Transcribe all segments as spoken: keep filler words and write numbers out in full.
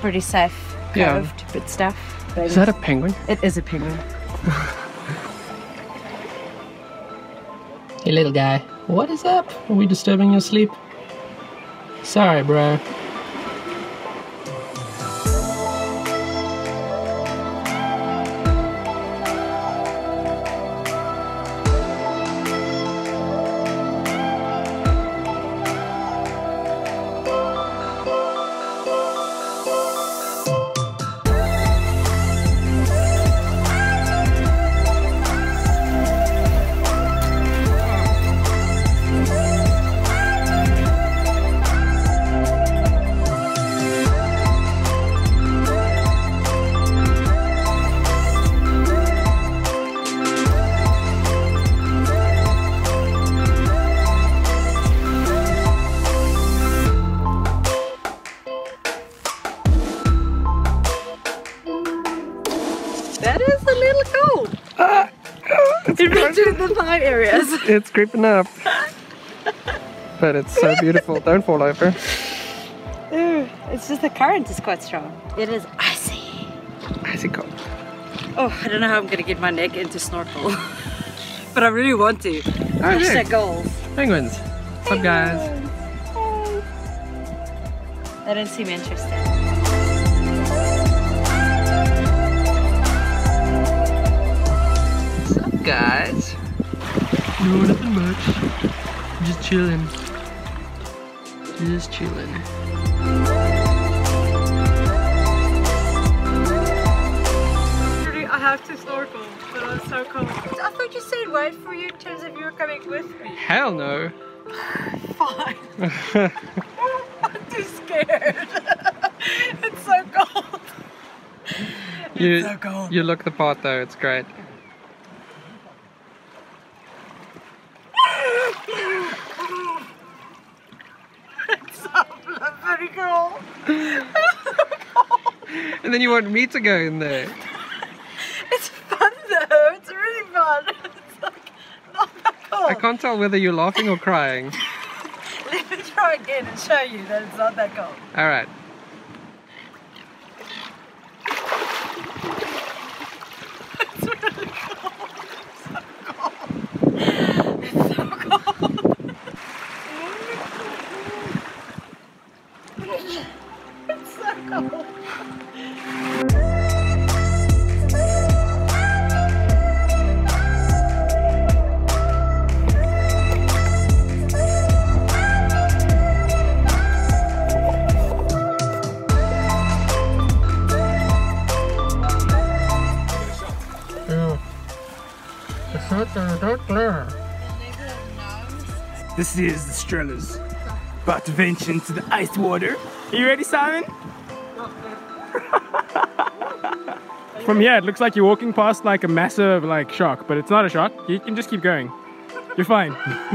pretty safe, curved Yeah. bit stuff. But Is that a penguin? it is a penguin. Hey little guy, what is up? Are we disturbing your sleep? Sorry, bro. That is a little cold. Ah, it's, It reaches the thigh areas. it's creeping up. But it's so beautiful. Don't fall over. Ooh, it's just the current is quite strong. It is icy. Icy cold. Oh, I don't know how I'm gonna get my neck into snorkel. But I really want to. Oh, Hashtag yeah. goals. Penguins. What's up, guys? Hey. They don't seem interested. What's up, guys? No, nothing much. Just chilling. Just chilling. I have to snorkel, but I'm so cold. I thought you said wait for you in terms of you were coming with me. Hell no. Fine. I'm too scared. It's so cold. You, It's so cold. you look the part though, it's great. It's so bloody cold. It's so cold. And then you want me to go in there. It's fun though. It's really fun. It's like not that cold. I can't tell whether you're laughing or crying. Let me try again and show you that it's not that cold. Alright. It's really cold. It's so cold. It's so cold. It's so cold. This is the strollers. About to venture into the ice water. Are you ready, Simon? From here, it looks like you're walking past like a massive like shark, but it's not a shark. You can just keep going. You're fine.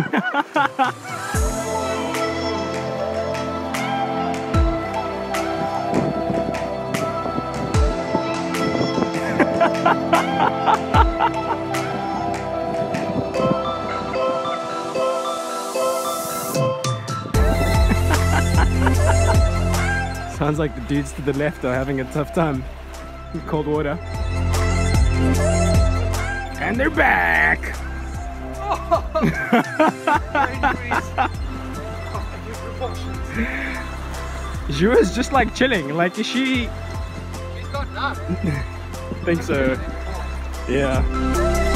Sounds like the dudes to the left are having a tough time with cold water. And they're back! Zhu is just like chilling, like is she... She's got enough. think so. Yeah.